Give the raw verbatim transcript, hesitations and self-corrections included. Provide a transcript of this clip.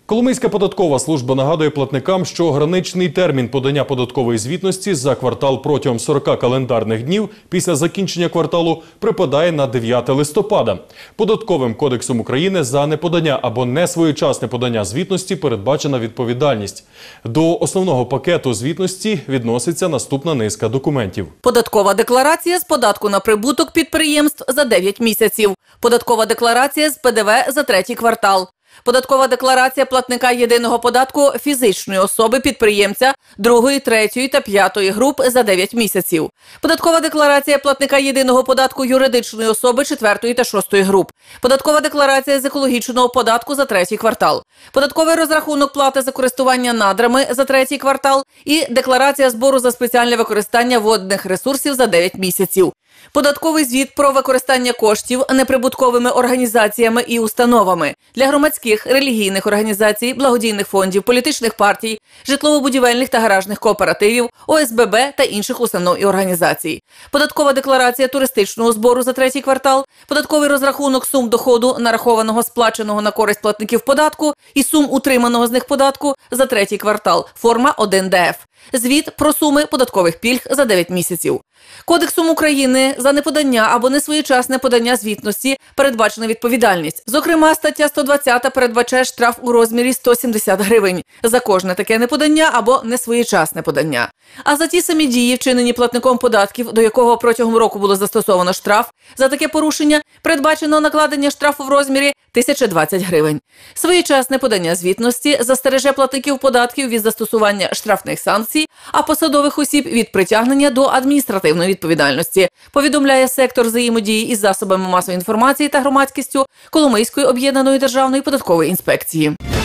Коломийська податкова служба нагадує платникам, що граничний термін подання податкової звітності за квартал протягом сорока календарних днів після закінчення кварталу припадає на дев'яте листопада. Податковим кодексом України за неподання або несвоєчасне подання звітності передбачена відповідальність. До основного пакету звітності відноситься наступна низка документів. Податкова декларація з податку на прибуток підприємств за дев'ять місяців. Податкова декларація з Пе Де Ве за третій квартал. Податкова декларація платника єдиного податку фізичної особи-підприємця другої, третьої та п'ятої груп за дев'ять місяців. Податкова декларація платника єдиного податку юридичної особи четвертої та шостої груп. Податкова декларація з екологічного податку за третій квартал. Податковий розрахунок плати за користування надрами за третій квартал і декларація збору за спеціальне використання водних ресурсів за дев'ять місяців. Податковий звіт про використання коштів неприбутковими організаціями і установами для громадських, релігійних організацій, благодійних фондів, політичних партій, житлово-будівельних та гаражних кооперативів, О Ес Бе Бе та інших установ і організацій. Податкова декларація туристичного збору за третій квартал, податковий розрахунок сум доходу, нарахованого сплаченого на користь платників податку і сум утриманого з них податку за третій квартал, форма один Де Еф. Звіт про суми податкових пільг за дев'ять місяців. Кодексом України за неподання або несвоєчасне подання звітності передбачена відповідальність. Зокрема, стаття сто двадцята передбачає штраф у розмірі сто сімдесят гривень за кожне таке неподання або несвоєчасне подання. А за ті самі дії, вчинені платником податків, до якого протягом року було застосовано штраф, за таке порушення передбачено накладення штрафу в розмірі тисяча двадцять гривень. Своєчасне подання звітності застереже платників податків від застосування штрафних санкцій, а посадових осіб від притягнення до адміністративної відповідальності, повідомляє сектор взаємодії із засобами масової інформації та громадськістю Коломийської об'єднаної державної податкової інспекції.